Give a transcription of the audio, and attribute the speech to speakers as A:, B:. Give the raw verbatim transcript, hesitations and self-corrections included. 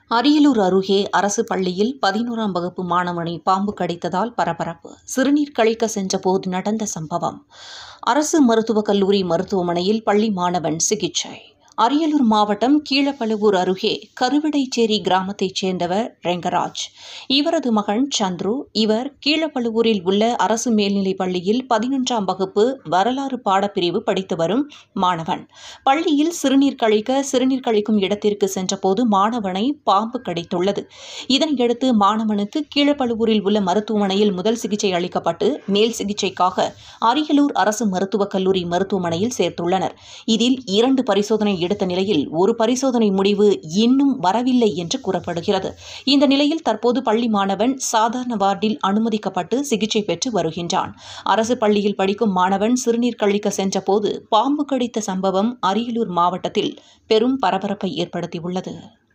A: அரியலூர் அருகே அரசு பள்ளியில் பதினோராம் வகுப்பு மாணவனை பாம்பு கடித்ததால் பரபரப்பு. சிறுநீர் கழிக்க சென்றபோது நடந்த சம்பவம். அரசு மருத்துவக் கல்லூரி மருத்துவமனையில் பள்ளி மாணவன் சிகிச்சை. அரியலூர் மாவட்டம் கீழப்பழுவூர் அருகே கருவிடைச்சேரி கிராமத்தைச் சேர்ந்தவர் ரெங்கராஜ். இவரது மகன் சந்துரு. இவர் கீழப்பழுவூரில் உள்ள அரசு மேல்நிலைப் பள்ளியில் பதினொன்றாம் வகுப்பு வரலாறு பாடப்பிரிவு படித்து வரும் மாணவன். பள்ளியில் சிறுநீர் கழிக்க சிறுநீர் கழிக்கும் இடத்திற்கு சென்றபோது மாணவனை பாம்பு கடித்துள்ளது. இதனையடுத்து மாணவனுக்கு கீழப்பழுவூரில் உள்ள மருத்துவமனையில் முதல் சிகிச்சை அளிக்கப்பட்டு மேல் சிகிச்சைக்காக அரியலூர் அரசு மருத்துவக் கல்லூரி மருத்துவமனையில் சேர்த்துள்ளனர். இதில் இரண்டு பரிசோதனை எடுத்த நிலையில் ஒரு பரிசோதனை முடிவு இன்னும் வரவில்லை என்று கூறப்படுகிறது. இந்த நிலையில் தற்போது பள்ளி மாணவன் சாதாரண வார்டில் அனுமதிக்கப்பட்டு சிகிச்சை பெற்று வருகின்றான். அரசு பள்ளியில் படிக்கும் மாணவன் சிறுநீர் கழிக்க சென்றபோது பாம்பு கடித்த சம்பவம் அரியலூர் மாவட்டத்தில் பெரும் பரபரப்பை ஏற்படுத்தியுள்ளது.